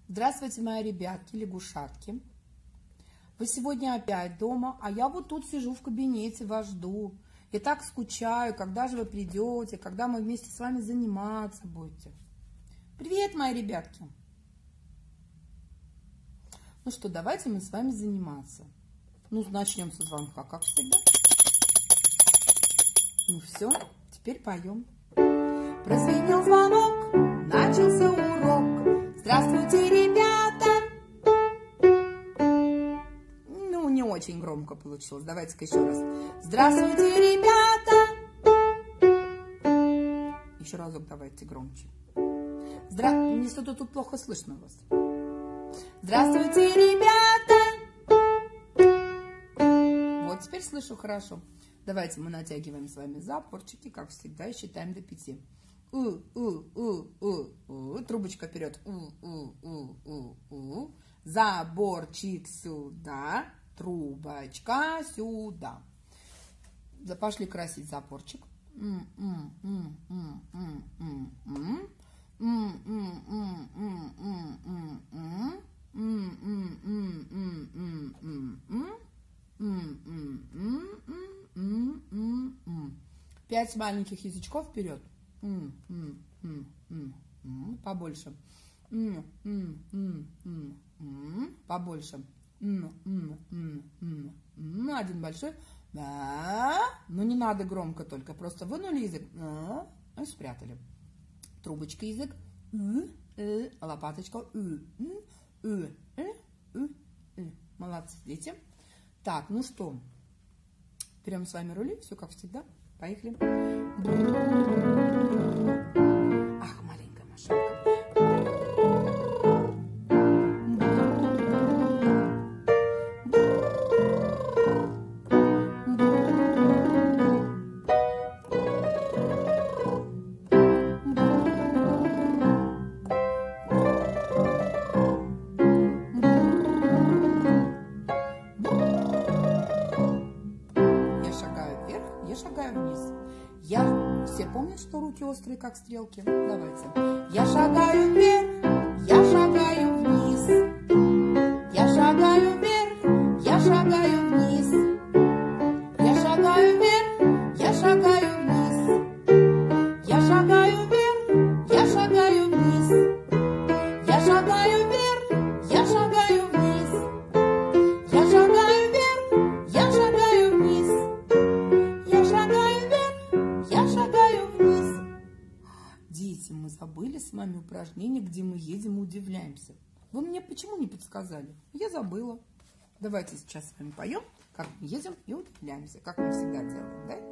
Здравствуйте, мои ребятки, лягушатки. Вы сегодня опять дома, а я вот тут сижу в кабинете, вас жду. И так скучаю, когда же вы придете, когда мы вместе с вами заниматься будете. Привет, мои ребятки. Ну что, давайте мы с вами заниматься. Ну, начнем со звонка, как всегда. Ну все, теперь поем. Прозвенел звонок, начался урок. Здравствуйте, ребята. Ну, не очень громко получилось. Давайте-ка еще раз. Здравствуйте, ребята. Еще разок давайте громче. Мне что-то тут плохо слышно у вас. Здравствуйте, ребята. Вот теперь слышу хорошо. Давайте мы натягиваем с вами запорчики, как всегда, и считаем до 5. Трубочка вперед. Заборчик сюда. Трубочка сюда. Пошли красить запорчик. Пять маленьких язычков вперед. Побольше. Побольше. Один большой. Но не надо громко только. Просто вынули язык и спрятали. Трубочка язык. Лопаточка. Молодцы, дети. Так, ну что, берем с вами рули, все как всегда. Поехали. Ах, маленькая машинка. Все помнят, что руки острые, как стрелки? Давайте. Я шагаю вверх, я шагаю вниз. Я шагаю вверх, я шагаю вниз. Я шагаю вверх, я шагаю вниз. Я шагаю вверх, я шагаю вниз. Я шагаю вверх, я шагаю вниз. Я шагаю вверх, я шагаю вниз. Я шагаю вверх, я шагаю вниз. Дети, мы забыли с вами упражнение, где мы едем и удивляемся. Вы мне почему не подсказали? Я забыла. Давайте сейчас с вами поем, как мы едем и удивляемся, как мы всегда делаем, да?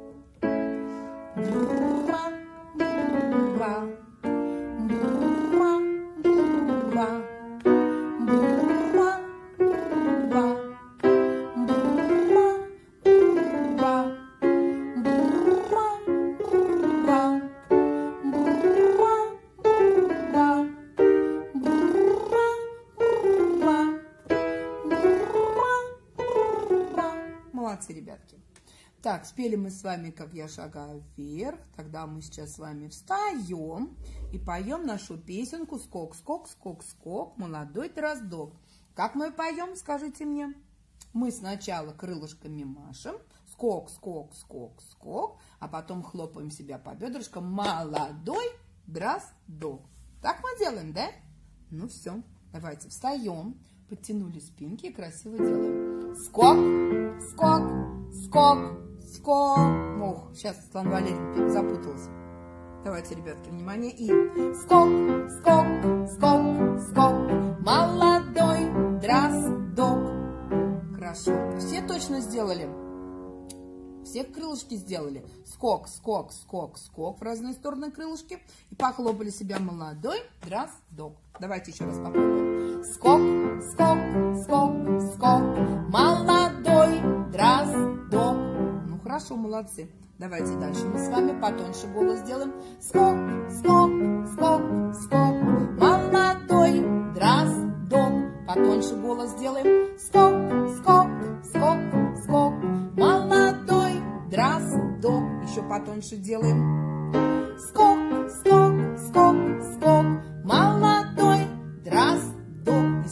Молодцы, ребятки. Так, спели мы с вами, как я шагаю вверх. Тогда мы сейчас с вами встаем и поем нашу песенку «Скок, скок, скок, скок, молодой дроздок». Как мы поем, скажите мне? Мы сначала крылышками машем. Скок, скок, скок, скок. А потом хлопаем себя по бедрышкам. Молодой дроздок. Так мы делаем, да? Ну все, давайте встаем. Подтянули спинки и красиво делаем. Скок, скок, скок, скок. Ох, сейчас Светлана Валерьевна запуталась. Давайте, ребятки, внимание. И скок, скок, скок, скок. Молодой дроздок. Хорошо. Все точно сделали? Все крылышки сделали? Скок, скок, скок, скок в разные стороны крылышки. И похлопали себя молодой дроздок. Давайте еще раз попробуем. Скок, скок, скок, скок. Молодой дроздок. Ну хорошо, молодцы. Давайте дальше мы с вами потоньше голос сделаем. Скок, скок, скок, скок. Молодой дроздок. Потоньше голос сделаем. Скок, скок, скок, скок. Молодой дроздок. Еще потоньше делаем. Скок, скок, скок, скок. Молодой дроздок.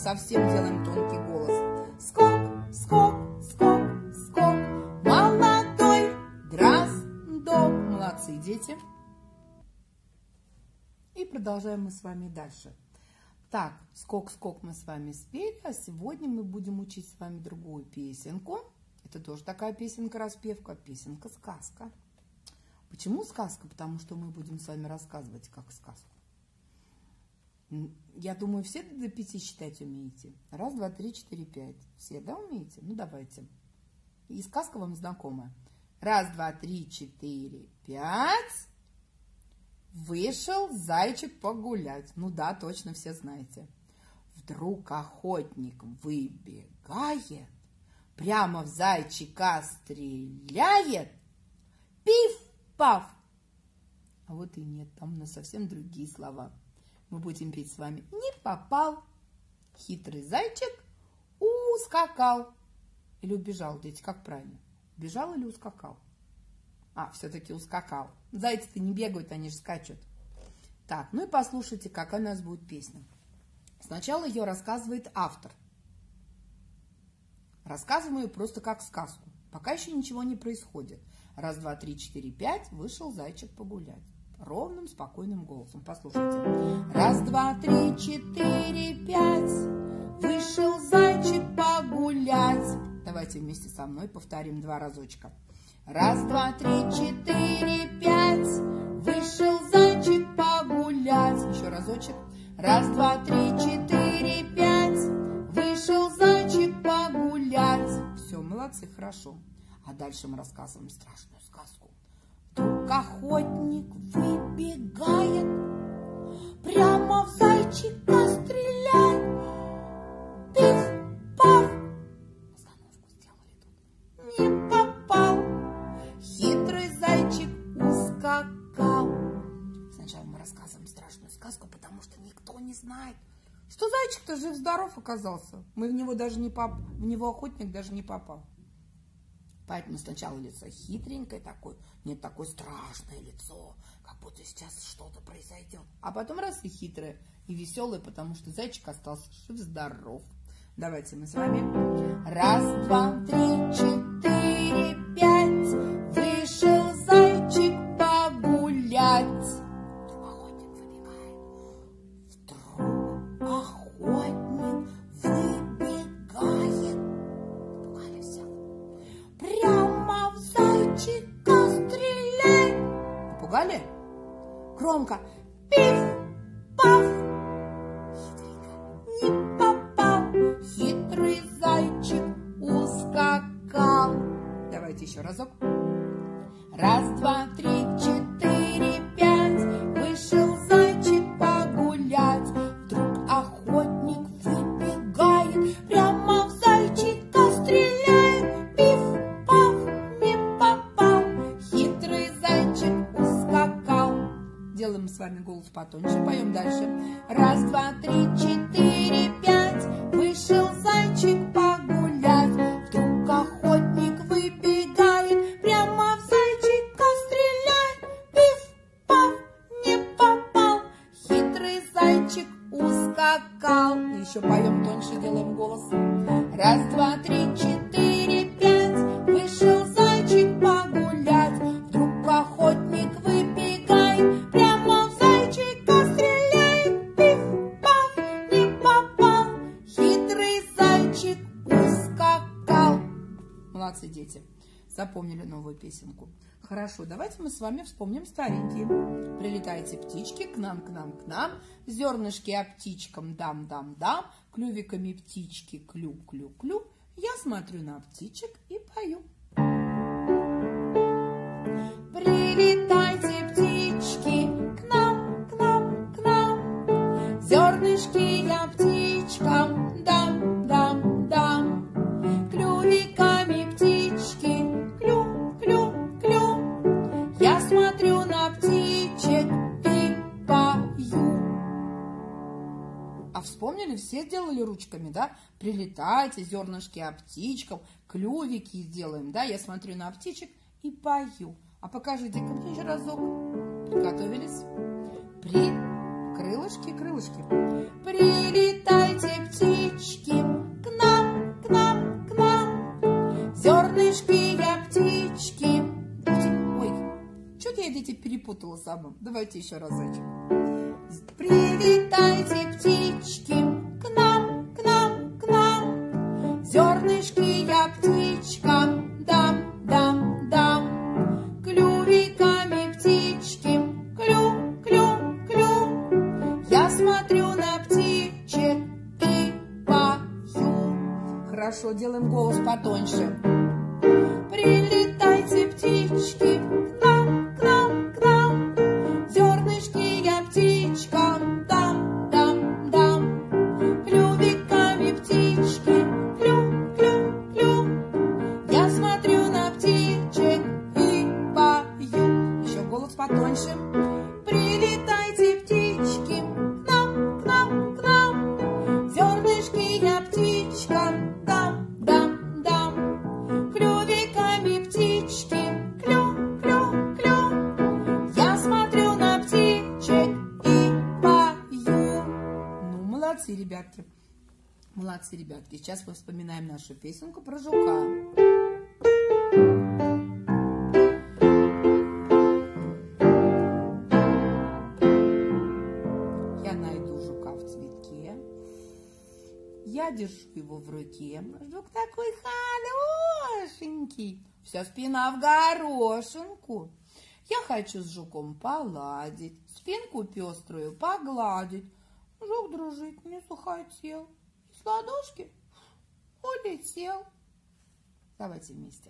совсем делаем тонкий голос. Скок, скок, скок, скок, молодой дроздок. Молодцы, дети. И продолжаем мы с вами дальше. Так, скок-скок мы с вами спели, а сегодня мы будем учить с вами другую песенку. Это тоже такая песенка-распевка, песенка-сказка. Почему сказка? Потому что мы будем с вами рассказывать как сказку. Я думаю, все до 5 считать умеете. 1, 2, 3, 4, 5. Все, да, умеете? Ну, давайте. И сказка вам знакома. 1, 2, 3, 4, 5. Вышел зайчик погулять. Ну да, точно все знаете. Вдруг охотник выбегает, прямо в зайчика стреляет. Пиф-паф! А вот и нет, там у нас совсем другие слова. Мы будем петь с вами. Не попал. Хитрый зайчик ускакал. Или убежал, дети, как правильно? Убежал или ускакал? А, все-таки ускакал. Зайцы-то не бегают, они же скачут. Так, ну и послушайте, какая у нас будет песня. Сначала ее рассказывает автор. Рассказываем ее просто как сказку. Пока еще ничего не происходит. 1, 2, 3, 4, 5. Вышел зайчик погулять. Ровным, спокойным голосом. Послушайте. 1, 2, 3, 4, 5. Вышел зайчик погулять. Давайте вместе со мной повторим 2 разочка. 1, 2, 3, 4, 5. Вышел зайчик погулять. Еще разочек. 1, 2, 3, 4, 5. Вышел зайчик погулять. Все, молодцы, хорошо. А дальше мы рассказываем страшную сказку. Вдруг охотник выбегает, прямо в зайчика стреляет. Пиф-паф! Остановку сделали тут. Не попал. Хитрый зайчик ускакал. Сначала мы рассказываем страшную сказку, потому что никто не знает, что зайчик-то жив-здоров оказался. Мы в него даже не в него охотник даже не попал. Поэтому сначала лицо хитренькое такое, нет, такое страшное лицо, как будто сейчас что-то произойдет. А потом раз и хитрое, и веселое, потому что зайчик остался жив-здоров. Давайте мы с вами. 1, 2, 3, 4, 5. Вышел зайчик погулять. Охотник выбегает. Вдруг охотник выбегает. Пугали всех. Прямо в зайчика стреляет. Напугали? Громко. Пиф-паф. Хитренько. Не попал. Хитрый зайчик ускакал. Давайте еще разок. 1, 2, 3, 4, 5. Вышел зайчик погулять. Вдруг охотник выбегает, прямо в зайчика стреляет. Пиф-паф, не попал. Хитрый зайчик ускакал. Делаем с вами голос потоньше, поем дальше. 1, 2, 3, 4, 5. Вышел зайчик погулять. Вдруг охотник выбегает, прямо в зайчика стреляет. Пиф-паф, не попал. Хитрый зайчик ускакал. И еще поем тоньше, делаем голос. 1, 2, 3, 4, 5. Вышел зайчик погулять. Вдруг охотник выбегает, прямо в зайчика стреляет. Пиф-паф, не попал. Хитрый зайчик ускакал. Молодцы, дети. Запомнили новую песенку. Хорошо, давайте мы с вами вспомним старенькие. Прилетайте, птички, к нам, к нам, к нам. Зернышки а птичкам дам, дам, дам. Клювиками птички клю, клю, клю. Я смотрю на птичек и пою. Прилетайте, птички, к нам, к нам, к нам. Зернышки я птичкам дам, дам, дам. Клювиками птички клю, клю, клю. Я смотрю на птичек и пою. А вспомнили, все делали ручками, да? Прилетайте, зернышки а птичкам, клювики сделаем, да? Я смотрю на птичек и пою. А покажите-ка мне еще разок. Приготовились? Крылышки, крылышки. Прилетайте, птички, запутала сама. Давайте еще разочек. Прилетайте, птички, к нам, к нам, к нам. Зернышки я птичкам дам, дам, дам. Клювиками птички, клю, клю, клю. Я смотрю на птичек и пою. Хорошо, делаем голос потоньше. Прилетайте, птички, к нам, к нам, к нам. Зернышки я птичкам дам, дам, дам. Клювиками птички, клю, клю, клю. Я смотрю на птичек и пою. Еще голос потоньше. Прилетайте, птички, к нам, к нам, к нам. Зернышки я птичкам дам, дам, дам. Клювиками птички, клю, клю, клю. Я смотрю на птичек и пою. Ну, молодцы, ребятки. Молодцы, ребятки. Сейчас мы вспоминаем нашу песенку про жука. Я найду жука в цветке. Я держу его в руке. Жук такой хорошенький. Вся спина в горошинку. Я хочу с жуком поладить, спинку пеструю погладить. Жук дружить не захотел. С ладошки улетел. Давайте вместе.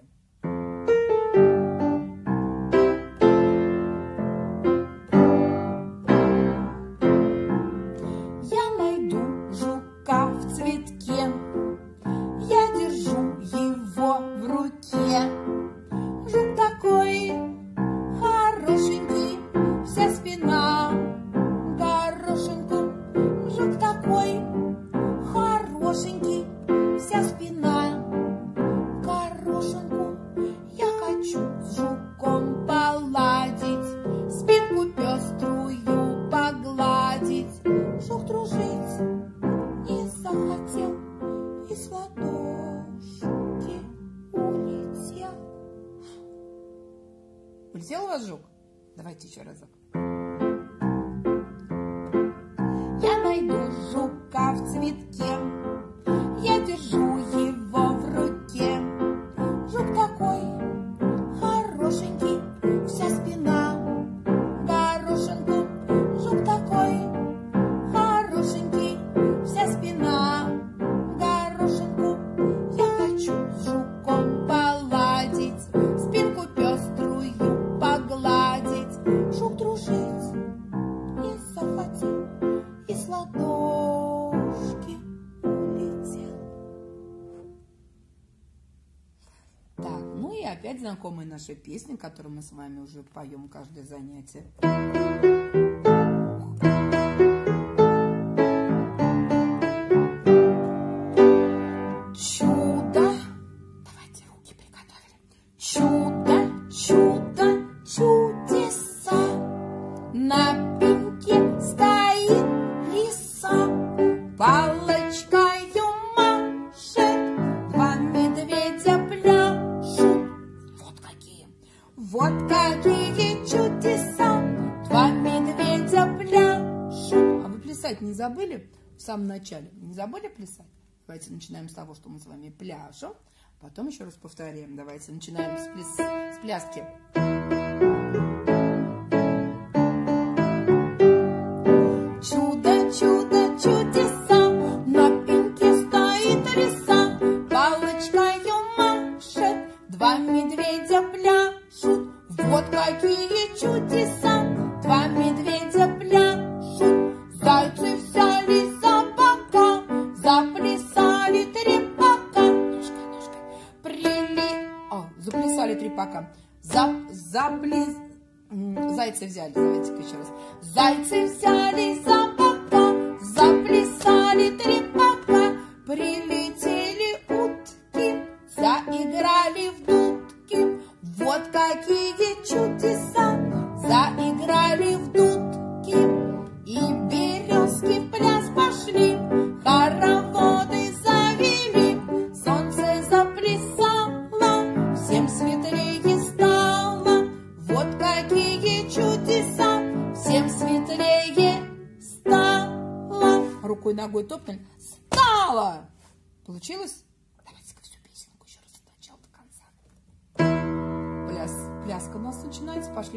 Я найду жука в цветке. Я держу его в руке. Жук такой хорошенький, вся спина горошинку. Жук такой хорошенький, вся спина горошинку. Я хочу с жуком поладить, спинку пеструю погладить. Жук дружить не захотел и с ладошки улетел. Улетел у вас жук? Давайте еще разок. Я найду жука в цветке. Я держу его в руке. Жук такой хорошенький, вся спина горошинку. Жук такой хорошенький, вся спина горошинку. Я хочу с жуком поладить, спинку пеструю погладить. Жук дружить не захотел и с ладошки улетел. Так, ну и опять знакомая наша песня, которую мы с вами уже поем каждое занятие. Чудо, давайте руки приготовили. Чудо, чудо, чудеса. На пеньке стоит лиса, палочкою машет, два медведя пляшут. Вот какие чудеса, два медведя пляшут. А вы плясать не забыли в самом начале? Не забыли плясать? Давайте начинаем с того, что мы с вами пляшем. Потом еще раз повторяем. Давайте начинаем с пляски. Чудо, чудо, чудеса, на пеньке стоит лиса, палочкою машет, два медведя пляшут. Вот какие чудеса, два медведя пляшут. Зайцы взяли за бока, заплясали трепака. Заплясали трепака. Зайцы взяли, давайте-ка еще раз. Зайцы взяли за бока, заплясали трепака. Прилетели утки, заиграли в дудки. Вот какие чудеса, заиграли в дудки. И березки в пляс пошли, хороводы завели. Солнце заплясало, всем светлее стало. Вот какие чудеса. рукой, ногой топнули. Стало! Получилось? Давайте-ка всю песенку еще раз от начала до конца. Пляска у нас начинается. Пошли.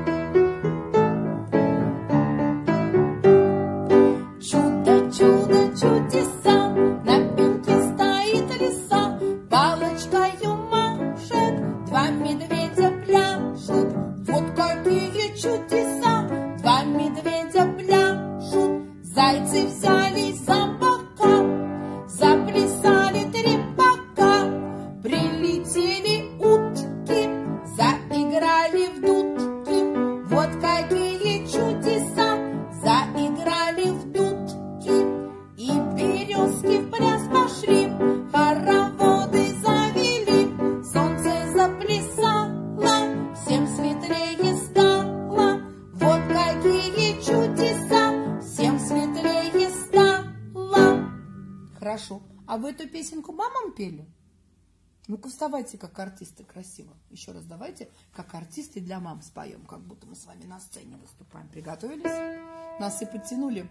Чудо, чудо, чудеса, на пеньке стоит лиса, палочкою машет, два медведя пляшут. Вот какие чудеса, два медведя пляшут. Зайцы взялись за бока, заплясали три бока. Прилетели утки, заиграли в дудки. Вот какие чудеса, заиграли в дудки. И березки в пляс пошли, хороводы завели. Солнце заплясало, всем светлее стало. Вот какие чудеса, всем светлее стало. Хорошо. А вы эту песенку мамам пели? Ну-ка вставайте, как артисты, красиво. Еще раз давайте, как артисты для мам споем, как будто мы с вами на сцене выступаем. Приготовились? Носы подтянули.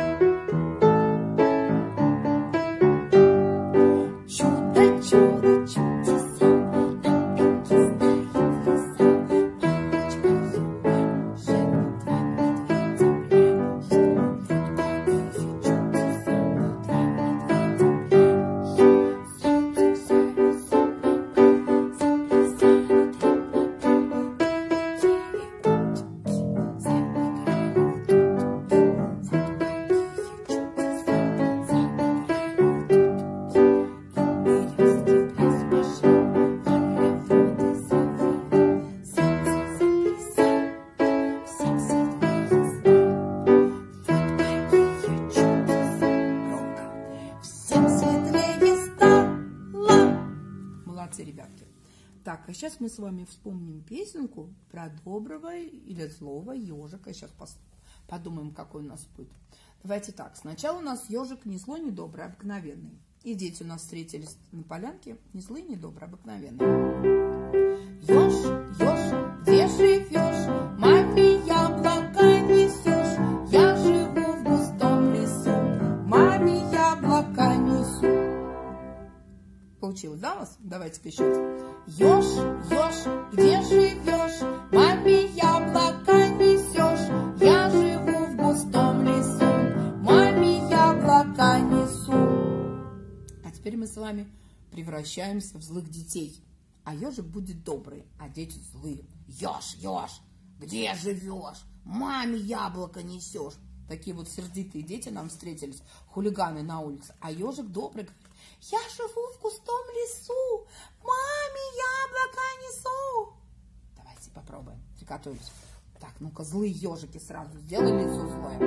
Чудо, чудо, чудеса, на пеньке стоит лиса, палочкою машет, два медведя пляшут. Вот какие чудеса, два медведя пляшут. Зайцы взяли за бока, заплясали три бока. Прилетели утки, заиграли в дудки. Вот какие чудеса, заиграли в дудки. Березки в пляс пошли, хороводы завели. Солнце заплясало, всем светлее стало. Вот какие чудеса, громко, всем светлее стало. Молодцы, ребятки. Так, а сейчас мы с вами вспомним песенку про доброго или злого ежика. Сейчас подумаем, какой у нас будет. Давайте так. Сначала у нас ежик не злой, не добрый, а обыкновенный. И дети у нас встретились на полянке, не злые, не добрые, обыкновенные. Еж, еж, где живешь? Маме яблоко несешь. Я живу в густом лесу, маме яблоко несу. Получилось, да, у вас? Давайте-ка еще раз. Еж, еж, где живешь? Маме яблоко несешь. Я живу в густом лесу, маме яблоко несу. А теперь мы с вами превращаемся в злых детей. А ежик будет добрый, а дети злые. Еж, еж, где живешь? Маме яблоко несешь. Такие вот сердитые дети нам встретились, хулиганы на улице. А ежик добрый говорит: я живу в густом лесу, маме яблоко несу. Давайте попробуем. Приготовились. Так, ну-ка, злые ежики сразу сделали лицо злое.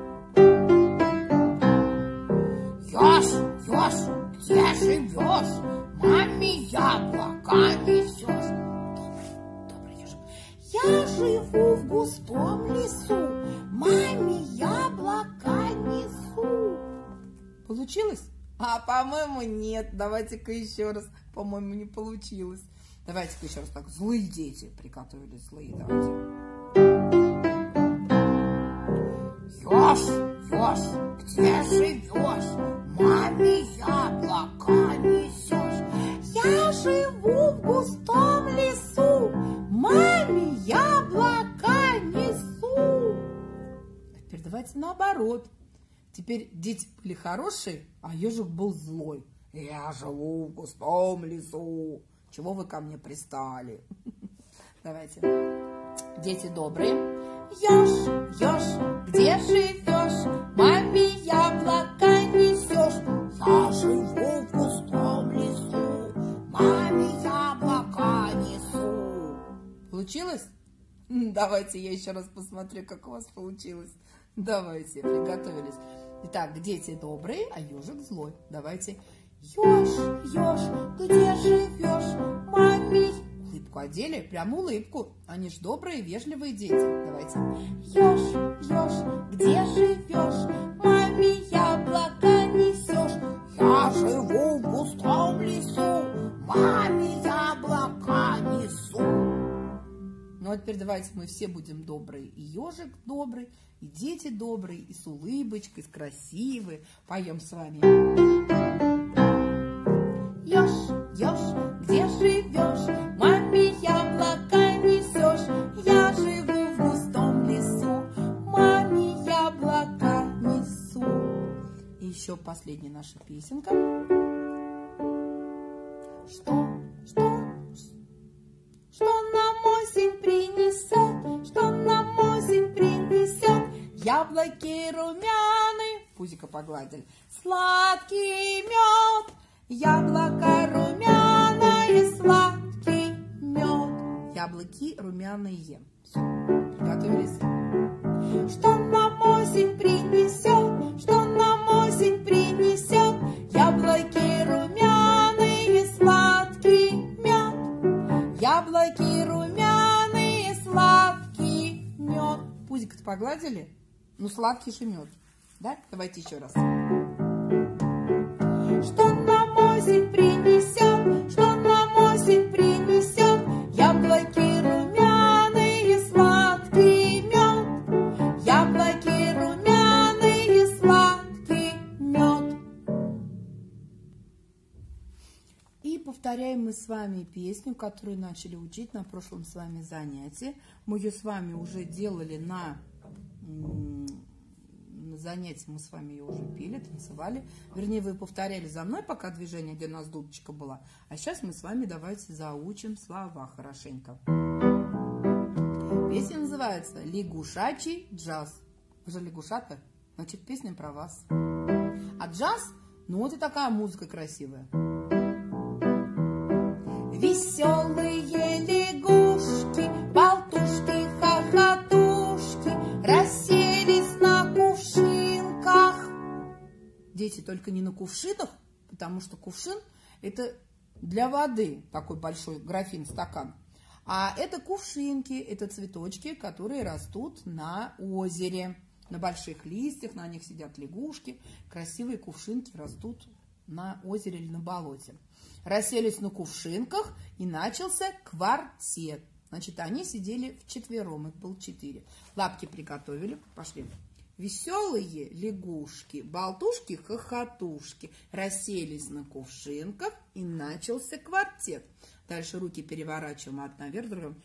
Еж, еж, где живешь? Маме яблоко несешь. Добрый ежик. Я живу в густом лесу, маме яблоко несу. Получилось? А, по-моему, нет. Давайте-ка еще раз. По-моему, не получилось. Давайте-ка еще раз так. Злые дети приготовились. Злые. Давайте. Еж, еж, где живешь? Маме яблоко несешь. Я живу в густом лесу, маме яблоко несу. Теперь давайте наоборот. Теперь дети были хорошие, а ежик был злой. Я живу в густом лесу. Чего вы ко мне пристали? Давайте. Дети добрые. Еж, еж, где живешь? Маме яблоко несешь. Я живу в густом лесу, маме яблоко несу. Получилось? Давайте я еще раз посмотрю, как у вас получилось. Давайте, приготовились. Итак, дети добрые, а ежик злой. Давайте. Еж, еж, где живешь? Маме. Улыбку одели, прям улыбку. Они ж добрые, вежливые дети. Давайте. Еж, еж, где живешь? Маме яблоко несешь. Я живу в густом лесу, маме яблоко несу. Ну, теперь давайте мы все будем добрые. И ежик добрый, и дети добрые, и с улыбочкой, и красивые. Поем с вами. Еж, еж, где живешь? Маме яблоко несешь. Я живу в густом лесу. Маме яблоко несу. И еще последняя наша песенка. Что нам осень принесет? Что нам осень принесет? Яблоки румяные, пузико погладили, сладкий мед. Яблоко румяное, сладкий мед. Яблоки румяные. Все, приготовились. Что нам осень принесет? Что нам осень принесет? Яблоки румяные, сладкий мед. Яблоки румяные, сладкий мед. Пузик-то погладили? Ну, сладкий же мед. Да? Давайте еще раз. Что нам осень принесет? Что нам осень принесет? Яблоки румяные, сладкий мед. Яблоки румяные, сладкий мед. И повторяем мы с вами песню, которую начали учить на прошлом с вами занятии. Мы ее с вами уже делали на занятии, мы с вами ее уже пели, танцевали. Вернее, вы повторяли за мной, пока движение, где у нас дудочка была. А сейчас мы с вами давайте заучим слова хорошенько. Песня называется «Лягушачий джаз». Вы же лягушата? Значит, песня про вас. А джаз, ну вот и такая музыка красивая. Веселые лягушки, болтушки, хохотушки расселись на кувшинках. Дети, только не на кувшинах, потому что кувшин это для воды, такой большой графин, стакан. А это кувшинки, это цветочки, которые растут на озере, на больших листьях, на них сидят лягушки. Красивые кувшинки растут на озере или на болоте. Расселись на кувшинках, и начался квартет. Значит, они сидели вчетвером, их было 4. Лапки приготовили, пошли. Веселые лягушки, болтушки, хохотушки расселись на кувшинках, и начался квартет. Дальше руки переворачиваем одна вверх, другая.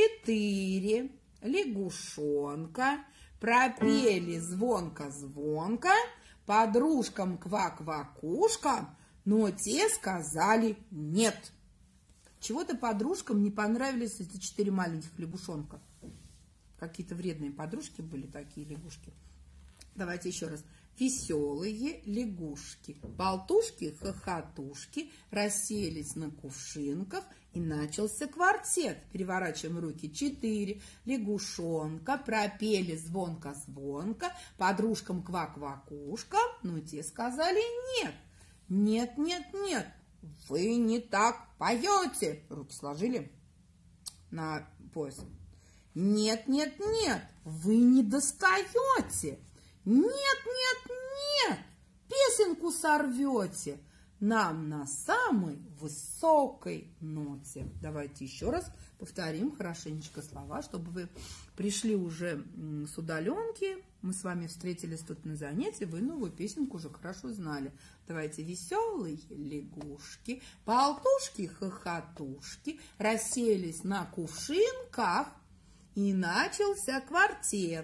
4 лягушонка пропели звонко-звонко подружкам ква-квакушкам, но те сказали нет. Чего-то подружкам не понравились эти 4 маленьких лягушонка. Какие-то вредные подружки были такие лягушки. Давайте еще раз. Веселые лягушки, болтушки, хохотушки расселись на кувшинках, и начался квартет. Переворачиваем руки. 4 лягушонка пропели звонко-звонко подружкам ква-квакушкам, но те сказали нет. Нет, нет, нет, вы не так поете. Руки сложили на пояс. Нет, нет, нет, вы не достаете. Нет, нет, нет, песенку сорвете нам на самой высокой ноте. Давайте еще раз повторим хорошенечко слова, чтобы вы пришли уже с удаленки. Мы с вами встретились тут на занятии, вы новую песенку уже хорошо знали. Давайте. Веселые лягушки, болтушки, хохотушки расселись на кувшинках, и начался квартет.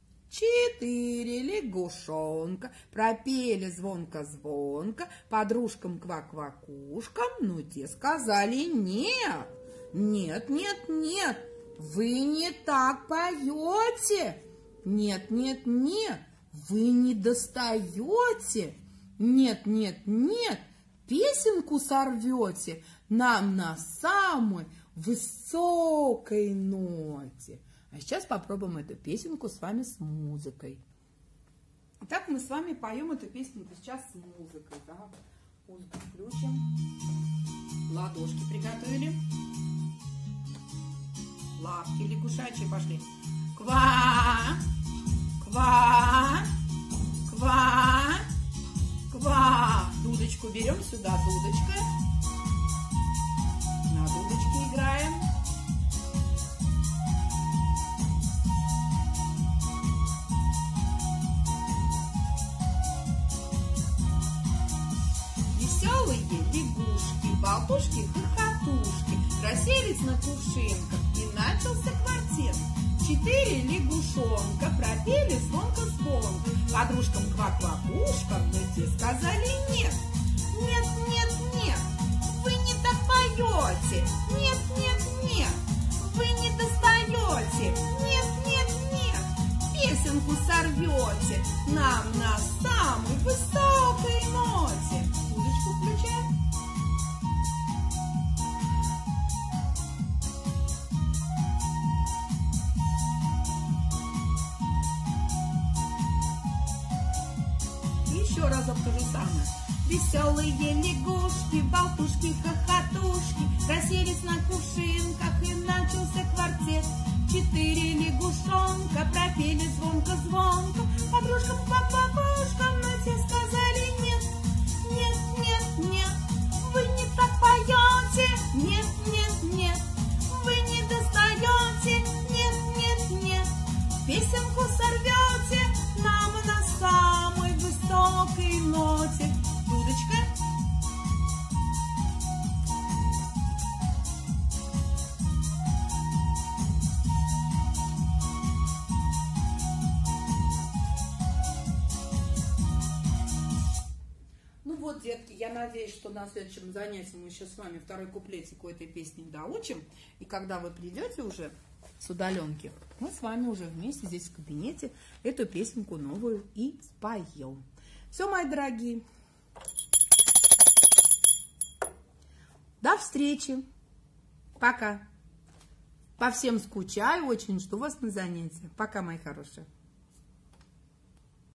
4 лягушонка пропели звонко-звонко подружкам ква-квакушкам, но те сказали нет. Нет, нет, нет, вы не так поете. Нет, нет, нет, вы не достаете. Нет, нет, нет, песенку сорвете нам на самой высокой ноте. А сейчас попробуем эту песенку с вами с музыкой. Итак, мы с вами поем эту песенку сейчас с музыкой. Да? Музыку включим. Ладошки приготовили. Лапки лягушачьи пошли. Ква, ква, ква, ква. Дудочку берем сюда, дудочка. На дудочке играем. болтушки-хохотушки расселись на кувшинках, и начался квартет. 4 лягушонка пропели звонко-звонко, подружкам квак-квакушкам, но те сказали нет. Нет, нет, нет, вы не так поете. Нет, нет, нет, вы не достаете. Нет, нет, нет, песенку сорвете нам на самой высокой ноте. Удочку включаем. Еще разок то же самое. Веселые лягушки, болтушки, хохотушки расселись на кувшинках, и начался квартет. 4 лягушонка пропели звонко-звонко, подружкам квак-квакушкам, но те сказали нет. Нет, нет, нет, вы не так поете. Нет, нет, нет, вы не достаете. Нет, нет, нет, песенку сорвете нам на самой высокой ноте. Дудочка. Ну вот, детки, я надеюсь, что на следующем занятии мы еще с вами второй куплетик у этой песни доучим. И когда вы придете уже с удаленки, мы с вами уже вместе здесь в кабинете эту песенку новую и споем. Все, мои дорогие. До встречи. Пока. По всем скучаю, очень жду вас на занятия. Пока, мои хорошие.